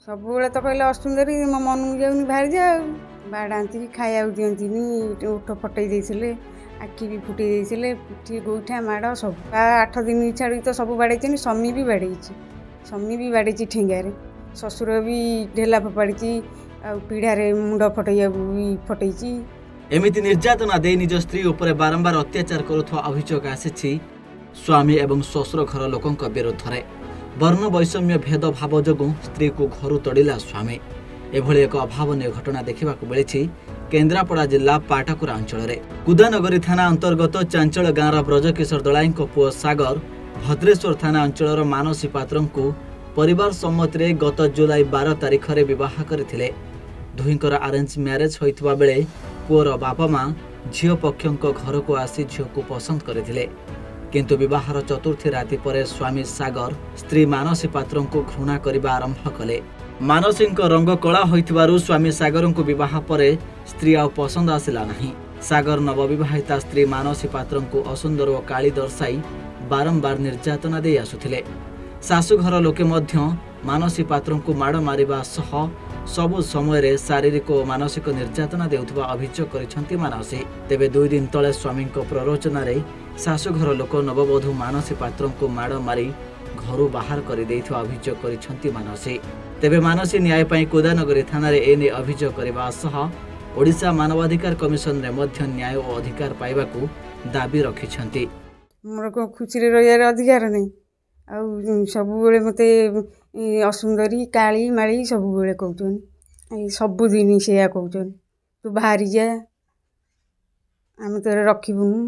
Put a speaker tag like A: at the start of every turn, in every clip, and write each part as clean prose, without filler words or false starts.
A: ସବୁବେଳେ ତ କହିଲେ ଅସୁନ୍ଦରୀ ମୋ ମନକୁ ଯାଉନି ବାହାରି ଯା ବାଡ଼ାନ୍ତି ଖାଇବାକୁ ଦିଅନ୍ତିନି ଓଠ ଫଟେଇ ଦେଇଥିଲେ ଆଖି ବି ଫୁଟେଇ ଦେଇଥିଲେ ପିଠି ଗୋଇଠା ମାଡ଼ ସବୁ 8 ଦିନ ଛାଡ଼ିକି ତ ସବୁ ବାଡ଼େଇଛନ୍ତି ସ୍ୱାମୀ ବି ବାଡ଼େଇଛି ଠେଙ୍ଗାରେ ଶ୍ୱଶୁର ବି ଢେଲା ଫୋପାଡ଼ିଛି ଆଉ ପିଢ଼ାରେ ମୁଣ୍ଡ ଫଟେଇବାକୁ ବି ଫଟେଇଛି।
B: एमिति निर्यातना दे निज स्त्री उपरे बारंबार अत्याचार करुवा अभियोग आसी स्वामी एवं श्वशुर घर लोकों विरुद्ध में वर्ण वैषम्य भेदभाव जोगु स्त्री को घर तोड़िला स्वामी एभली एक अभावनीय घटना देखा मिली केन्द्रापड़ा जिला पाटकुरा अंचल कुदानगरी थाना अंतर्गत चांचल गाँव ब्रजकिशोर दलाई पुओ सागर भद्रेश्वर थाना अंचल मानसी पात्र परिवार सम्मति गत जुलाई 12 तारिख में विवाह करथिले। दुहिंकर अरेंज मैरेज होइतबा बेले पुओर बापा माँ झील पक्षों घर को आसी झील को पसंद करथिले किंतु विवाहर चतुर्थी राति पर स्वामी सागर स्त्री मानसी पात्र को घृणा करने आरंभ कले। मानसी रंग कला होइथिबारु स्वामी सागर को विवाह पर स्त्री आ पसंद आसिला नहीं। सागर नवविवाहिता स्त्री मानसी पात्र को असुंदर और काली दर्शाई बारंबार निर्यातना दे आसुथिले। शाशुघर लोके मध्य मानसी पात्र को माड़ मारिबा सह सबु समय शारीरिक और मानसिक निर्यातना देउथबा अभियोग करिसंती मानसी। तेबे 2 दिन तले स्वामी प्ररोचना रे शाशुघर लोक नववधू मानसी पात्र को माड़ मारी घर बाहर कर देइथबा अभियोग करिसंती मानसी। तेबे मानसी न्याय पाई कुदानगरी थाना रे एने अभियोग करबा सह ओडिशा मानवाधिकार कमिशन रे मध्य न्याय और अधिकार पाइबाकू दाबी रखिसंती।
A: मोर को खुशी रे रहियार अधिकार नहीं आ सब बेले मते असुंदरी काली माली सब बेले कहउछन सबुदिन से कहउछन तू बाहरी जा आम तो रखबुनु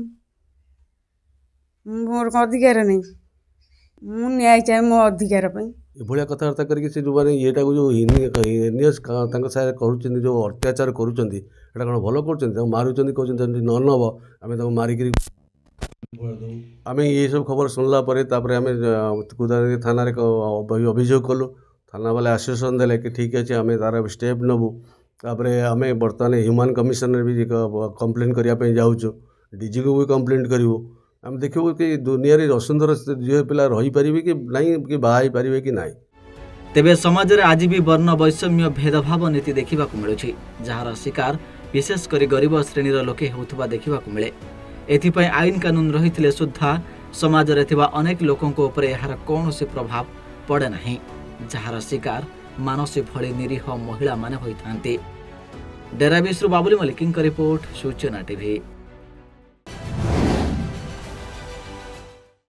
A: मोर अधिकार नहीं मु न्याय चाहे मो अधिकार पाई
C: एभलिया कथबार्ता करके से जो माने एटा को जो हिनियस तांका सारे करूचंदी जो अत्याचार करूचंदी एटा कोन भलो करूचंदी मारुचंदी कहउचंदी न नब आमे ताको मारी करी आमे ये सब खबर सुनला परे तापरे आमे कुदानगरी थाना रे अभियोग कलु थाना वाले आश्वासन देले कि ठीक अछि आमे तार स्टेप नबु तापरे आमे वर्तमान ह्यूमन कमिशन रे भी कंप्लेन करिया पे जाउछु डीजी को भी कंप्लेन करिवो आम देखिबो कि दुनिया रे असुंदर झील पिला रही परिबे कि नहीं कि बाहाई परिबे कि नहीं।
B: तेबे समाज रे आज भी वर्ण वैषम्य भेदभाव नीति देखा मिलुछि जहार शिकार विशेषकर गरीब श्रेणी लोके होउथबा देखा मिले। एथिपाई आईन कानून रही सुधा समाज रे थिबा अनेक लोकों उपरे यार कौनसी प्रभाव पड़े नहीं जहार शिकार मानसी भली निरीह महिला माने होइथांती। डेराबेसरु बाबुली मलिकिंग रिपोर्ट सूचना टीवी।